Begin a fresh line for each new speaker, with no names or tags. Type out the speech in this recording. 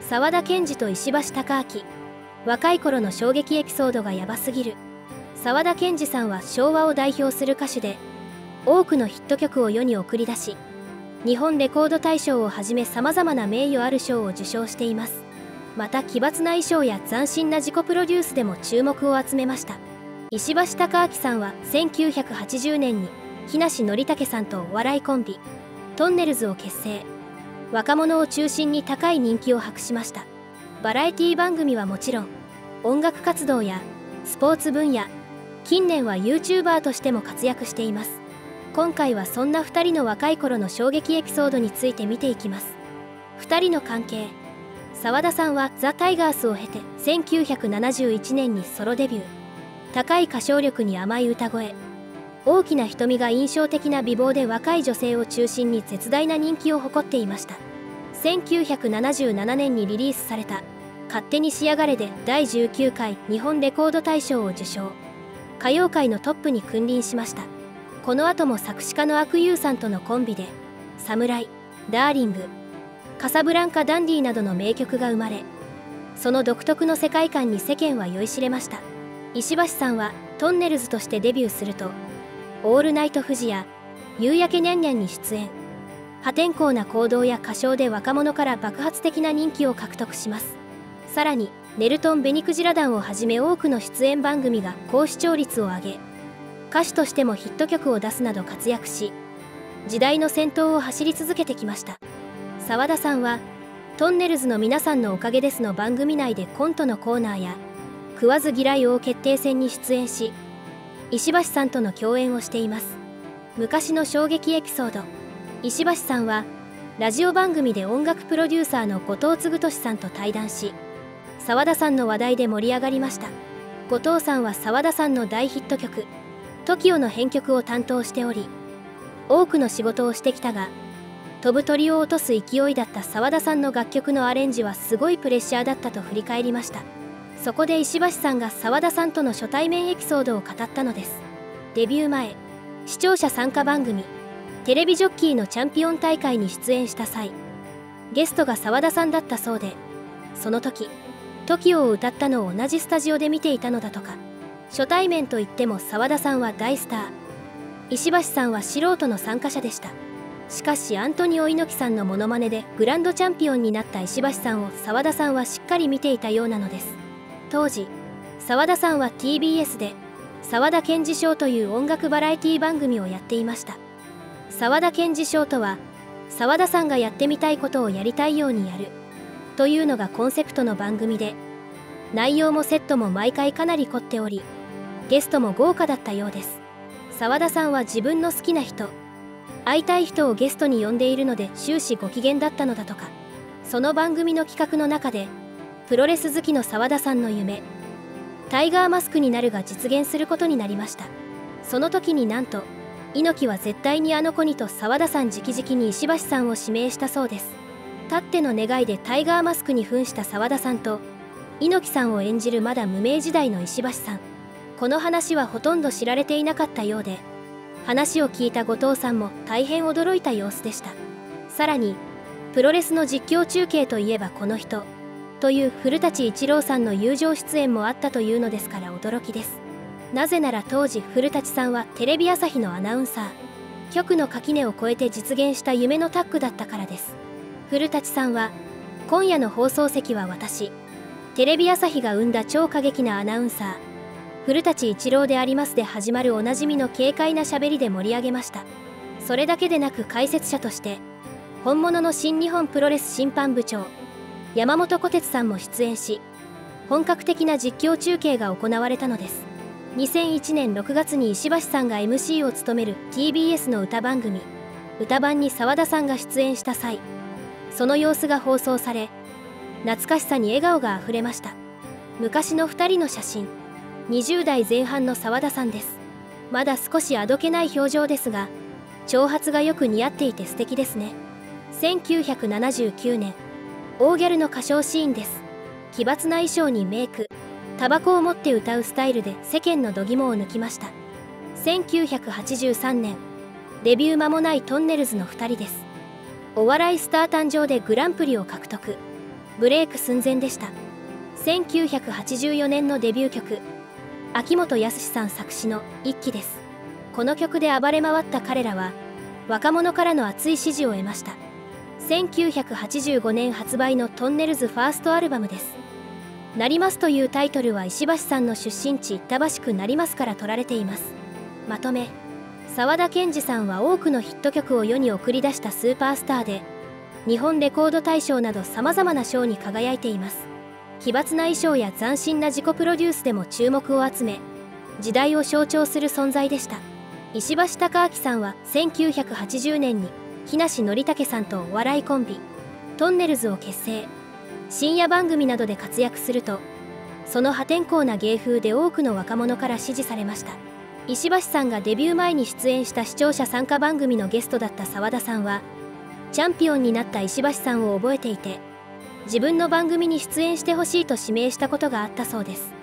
沢田研二と石橋貴明。若い頃の衝撃エピソードがヤバすぎる。沢田研二さんは昭和を代表する歌手で、多くのヒット曲を世に送り出し、日本レコード大賞をはじめさまざまな名誉ある賞を受賞しています。また奇抜な衣装や斬新な自己プロデュースでも注目を集めました。石橋貴明さんは1980年に木梨憲武さんとお笑いコンビトンネルズを結成。若者を中心に高い人気を博しました。バラエティ番組はもちろん、音楽活動やスポーツ分野、近年は YouTuber としても活躍しています。今回はそんな2人の若い頃の衝撃エピソードについて見ていきます。2人の関係。沢田さんはザ・タイガースを経て1971年にソロデビュー。高い歌唱力に甘い歌声、大きな瞳が印象的な美貌で若い女性を中心に絶大な人気を誇っていました。1977年にリリースされた「勝手にしやがれ」で第19回日本レコード大賞を受賞。歌謡界のトップに君臨しました。この後も作詞家の阿久悠さんとのコンビで「サムライ」「ダーリング」「カサブランカ・ダンディ」などの名曲が生まれ、その独特の世界観に世間は酔いしれました。石橋さんはトンネルズとしてデビューすると「オールナイトフジ」や「夕焼けにゃんにゃん」に出演。破天荒な行動や歌唱で若者から爆発的な人気を獲得します。さらにネルトン・ベニクジラ団をはじめ多くの出演番組が高視聴率を上げ、歌手としてもヒット曲を出すなど活躍し、時代の先頭を走り続けてきました。沢田さんは「トンネルズの皆さんのおかげです」の番組内でコントのコーナーや食わず嫌い王決定戦に出演し、石橋さんとの共演をしています。昔の衝撃エピソード。石橋さんはラジオ番組で音楽プロデューサーの後藤嗣俊さんと対談し、沢田さんの話題で盛り上がりました。後藤さんは沢田さんの大ヒット曲「TOKIO」の編曲を担当しており、多くの仕事をしてきたが、飛ぶ鳥を落とす勢いだった沢田さんの楽曲のアレンジはすごいプレッシャーだったと振り返りました。そこで石橋さんが沢田さんとの初対面エピソードを語ったのです。デビュー前、視聴者参加番組テレビジョッキーのチャンピオン大会に出演した際、ゲストが沢田さんだったそうで、その時 TOKIO を歌ったのを同じスタジオで見ていたのだとか。初対面といっても沢田さんは大スター、石橋さんは素人の参加者でした。しかしアントニオ猪木さんのモノマネでグランドチャンピオンになった石橋さんを沢田さんはしっかり見ていたようなのです。当時沢田さんは TBS で沢田研二ショーという音楽バラエティ番組をやっていました。沢田研二ショーとは、沢田さんがやってみたいことをやりたいようにやるというのがコンセプトの番組で、内容もセットも毎回かなり凝っており、ゲストも豪華だったようです。沢田さんは自分の好きな人、会いたい人をゲストに呼んでいるので終始ご機嫌だったのだとか。その番組の企画の中で、プロレス好きの沢田さんの夢、タイガーマスクになるが実現することになりました。その時になんと、猪木は絶対にあの子にと沢田さん直々に石橋さんを指名したそうです。たっての願いでタイガーマスクに扮した沢田さんと、猪木さんを演じるまだ無名時代の石橋さん。この話はほとんど知られていなかったようで、話を聞いた後藤さんも大変驚いた様子でした。さらに、プロレスの実況中継といえばこの人という古舘一郎さんの友情出演もあったというのですから驚きです。なぜなら当時古舘さんはテレビ朝日のアナウンサー、局の垣根を越えて実現した夢のタッグだったからです。古舘さんは「今夜の放送席は私、テレビ朝日が生んだ超過激なアナウンサー古舘一郎であります」で始まるおなじみの軽快な喋りで盛り上げました。それだけでなく解説者として本物の新日本プロレス審判部長山本虎鉄さんも出演し、本格的な実況中継が行われたのです。2001年6月に石橋さんが MC を務める TBS の歌番組「歌番」に沢田さんが出演した際、その様子が放送され、懐かしさに笑顔があふれました。昔の2人の写真。20代前半の沢田さんです。まだ少しあどけない表情ですが、長髪がよく似合っていて素敵ですね。1979年、大ギャルの歌唱シーンです。奇抜な衣装にメイク、タバコを持って歌うスタイルで世間の度肝を抜きました。1983年、デビュー間もないトンネルズの2人です。お笑いスター誕生でグランプリを獲得。 ブレイク寸前でした。1984年のデビュー曲、秋元康さん作詞の一揆です。この曲で暴れ回った彼らは若者からの熱い支持を得ました。1985年発売のトンネルズファーストアルバムです。なりますというタイトルは石橋さんの出身地板橋区成増から取られています。まとめ、沢田研二さんは多くのヒット曲を世に送り出したスーパースターで、日本レコード大賞などさまざまな賞に輝いています。奇抜な衣装や斬新な自己プロデュースでも注目を集め、時代を象徴する存在でした。石橋貴明さんは1980年に木梨憲武さんとお笑いコンビトンネルズを結成。深夜番組などで活躍すると、その破天荒な芸風で多くの若者から支持されました。石橋さんがデビュー前に出演した視聴者参加番組のゲストだった沢田さんは、チャンピオンになった石橋さんを覚えていて、自分の番組に出演してほしいと指名したことがあったそうです。